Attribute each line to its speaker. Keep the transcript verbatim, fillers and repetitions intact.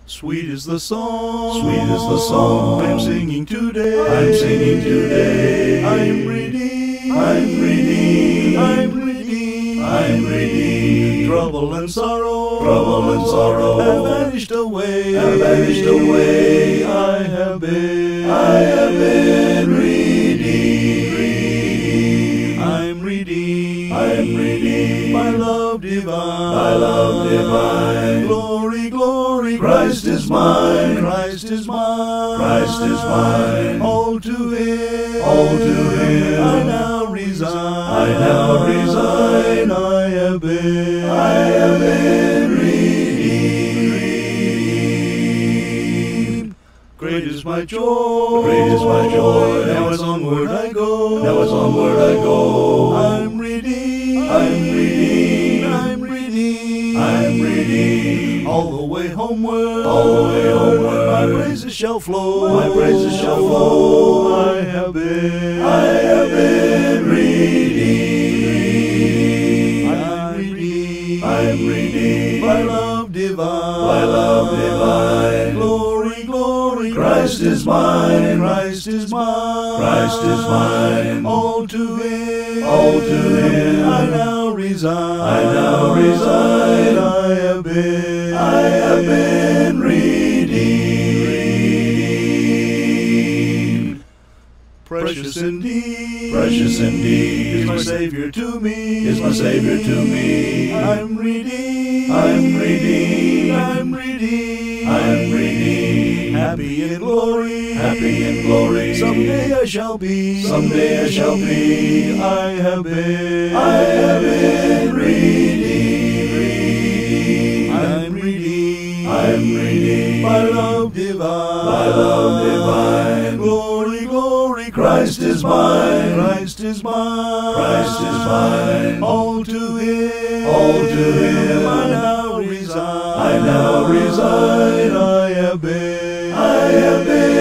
Speaker 1: Sweet is the song,
Speaker 2: Sweet is the song
Speaker 1: I'm singing today.
Speaker 2: I'm singing today.
Speaker 1: I'm redeemed,
Speaker 2: I'm redeemed.
Speaker 1: I'm redeemed,
Speaker 2: I'm redeemed.
Speaker 1: Trouble and sorrow,
Speaker 2: Trouble and sorrow
Speaker 1: have vanished away,
Speaker 2: have vanished away.
Speaker 1: I have been,
Speaker 2: I have been redeemed.
Speaker 1: I'm redeemed,
Speaker 2: I'm redeemed.
Speaker 1: by love divine,
Speaker 2: By love divine.
Speaker 1: Glory, glory,
Speaker 2: Christ is mine.
Speaker 1: Christ is mine,
Speaker 2: Christ is mine.
Speaker 1: All to Him,
Speaker 2: All to Him.
Speaker 1: I now resign,
Speaker 2: I now resign.
Speaker 1: I have been,
Speaker 2: I have been redeemed.
Speaker 1: Great is my joy,
Speaker 2: Great is my joy.
Speaker 1: Now as onward I go,
Speaker 2: Now as onward I go.
Speaker 1: I'm redeemed,
Speaker 2: I'm redeemed.
Speaker 1: I'm redeemed,
Speaker 2: I'm redeemed.
Speaker 1: All the way homeward,
Speaker 2: All the way homeward.
Speaker 1: my praises shall flow,
Speaker 2: My praises shall flow.
Speaker 1: I have been,
Speaker 2: I have been redeemed.
Speaker 1: I'm redeemed,
Speaker 2: I'm redeemed.
Speaker 1: by love divine,
Speaker 2: By love divine.
Speaker 1: Glory, glory,
Speaker 2: Christ is mine.
Speaker 1: Christ is mine,
Speaker 2: Christ is mine.
Speaker 1: All to Him,
Speaker 2: All to Him.
Speaker 1: I now resign,
Speaker 2: I now resign.
Speaker 1: I have been,
Speaker 2: I have been redeemed.
Speaker 1: Precious indeed,
Speaker 2: Precious indeed.
Speaker 1: is my Savior to me,
Speaker 2: Is my Savior to me.
Speaker 1: I'm redeemed,
Speaker 2: I'm redeemed.
Speaker 1: I'm redeemed,
Speaker 2: I'm redeemed.
Speaker 1: happy in glory,
Speaker 2: Happy in glory.
Speaker 1: someday I shall be,
Speaker 2: Someday I shall be.
Speaker 1: I have been,
Speaker 2: I have been redeemed.
Speaker 1: I'm redeemed,
Speaker 2: I'm redeemed.
Speaker 1: by love divine,
Speaker 2: By love divine.
Speaker 1: Glory, glory,
Speaker 2: Christ is mine.
Speaker 1: Christ is mine,
Speaker 2: Christ is mine.
Speaker 1: All to Him,
Speaker 2: All to Him.
Speaker 1: I now resign,
Speaker 2: I now resign.
Speaker 1: I have been,
Speaker 2: I have been